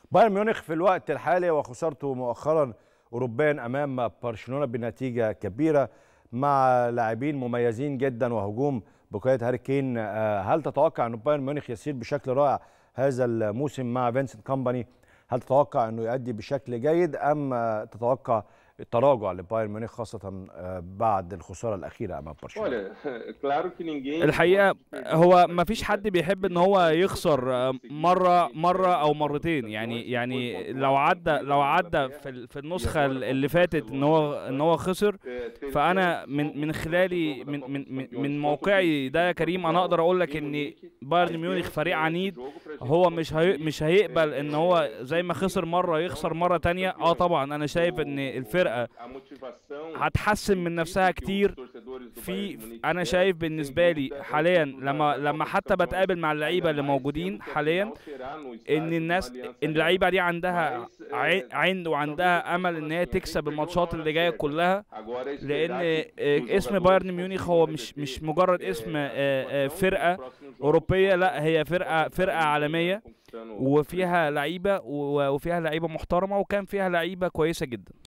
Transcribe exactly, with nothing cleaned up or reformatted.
بايرن ميونخ في الوقت الحالي وخسارته مؤخرا أوروبيا أمام برشلونة بنتيجة كبيرة مع لاعبين مميزين جدا وهجوم بقيادة هاري كين. آه، هل تتوقع أن بايرن ميونخ يسير بشكل رائع هذا الموسم مع فينسنت كومباني؟ هل تتوقع أنه يؤدي بشكل جيد أم آه، تتوقع التراجع لبايرن ميونخ خاصة آه، بعد الخسارة الأخيرة أمام برشلونة؟ Olha, claro que ninguém الحقيقة gosta de perder uma هو ما فيش partida حد بيحب ان هو يخسر آه، مرة مرة او مرتين. يعني يعني لو عدى لو عدى في ال- في النسخة اللي فاتت ان هو ان هو خسر. فانا من من خلالي من من من من موقعي ده يا كريم، انا اقدر اقول لك ان بايرن ميونخ فريق عنيد. هو مش هي مش هيقبل ان هو زي ما خسر مرة يخسر مرة تانية. اه طبعا انا شايف ان الفرقة هتحسن من نفسها كتير. في انا شايف بالنسبه لي حاليا لما لما حتى بتقابل مع اللعيبه اللي موجودين حاليا، ان الناس ان اللعيبه دي عندها عي- عين وعندها امل ان هي تكسب الماتشات اللي جايه كلها. لان آه، اسم بايرن ميونخ هو مش مش مجرد اسم آه، آه، فرقه اوروبيه، لا هي فرقه فرقه عالميه، وفيها لعيبه و- وفيها لعيبه محترمه، وكان فيها لعيبه كويسه جدا.